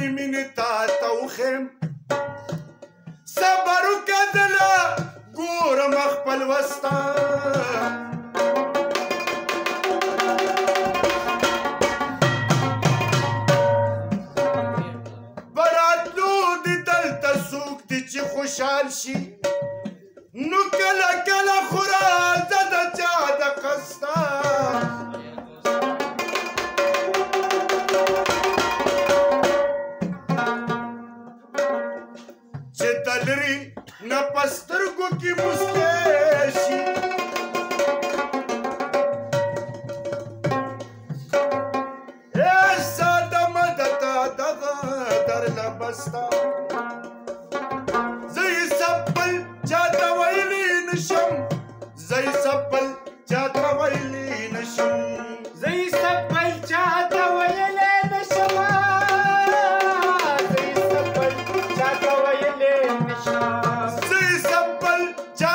د مینې تا ته وښیم صبر وکړه دله ګورم خپل وسته براتلو د دلته څوک دی چې خوشحال شي نو کله کله خو راځه د چا د قسته چې د لرې نه په سترګو کې مستی شي ای ساده مه د تا دغه درله بسته